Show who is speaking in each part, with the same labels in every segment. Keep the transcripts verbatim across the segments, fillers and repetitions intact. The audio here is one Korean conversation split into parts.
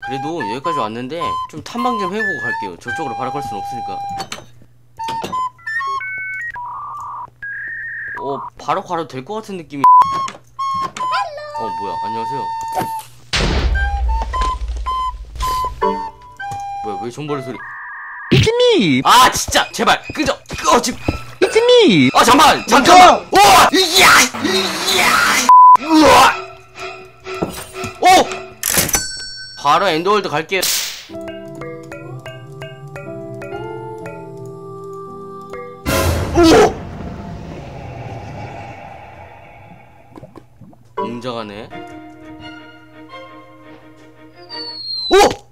Speaker 1: 그래도 여기까지 왔는데 좀 탐방 좀 해보고 갈게요. 저쪽으로 바로 갈 수는 없으니까. 어 바로 가도 될 것 같은 느낌이. 어 뭐야 안녕하세요. 뭐야 왜 존버리 소리.
Speaker 2: It's me.
Speaker 1: 아 진짜 제발 끄져 끄어 지금.
Speaker 2: It's me.
Speaker 1: 아 잠깐 잠깐만. 오 이야 이야 우와 오 바로 엔더월드 갈게요. 오 웅장하네. 오!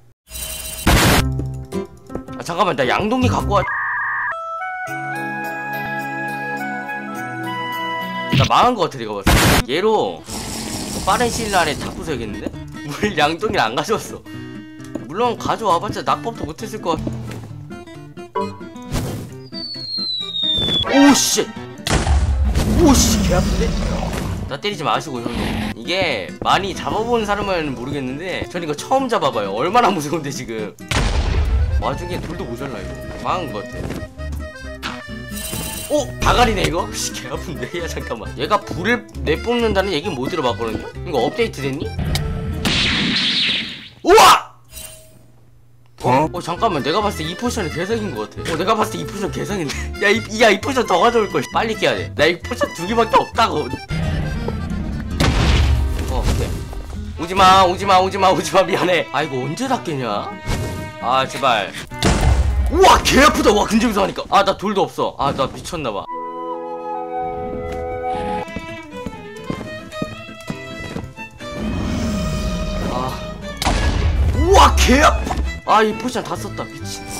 Speaker 1: 아 잠깐만 나 양동이 갖고 와. 나 망한 거 같아 내가 봤을 때. 얘로 빠른 시일 안에 다 부숴야겠는데? 물 양동이를 안 가져왔어. 물론 가져와봤자 낙법도 못했을 것 같아. 오씨 오씨 개아픈데? 나 때리지 마시고 형님. 이게 많이 잡아본 사람은 모르겠는데 전 이거 처음 잡아봐요. 얼마나 무서운데 지금. 와중에 돌도 모자라 이거. 망한 것 같아. 오! 다가리네 이거? 씨 개아픈데? 야 잠깐만 얘가 불을 내뿜는다는 얘기는 못 들어봤거든요? 이거 업데이트 됐니? 우와! 어? 어 잠깐만 내가 봤을 때 이 포션이 개성인 것 같아. 어 내가 봤을 때 이 포션 개성인데? 야 이 야, 이 포션 더 가져올걸. 빨리 깨야 돼. 나 이 포션 두 개밖에 없다고. 어 오케이 오지마 오지마 오지마 오지마 미안해. 아 이거 언제 다 깨냐? 아 제발. 우와 개 아프다. 와 근접에서 하니까. 아 나 돌도 없어. 아 나 미쳤나봐. 아 우와 개 아파. 아 이 포션 다 썼다 미친.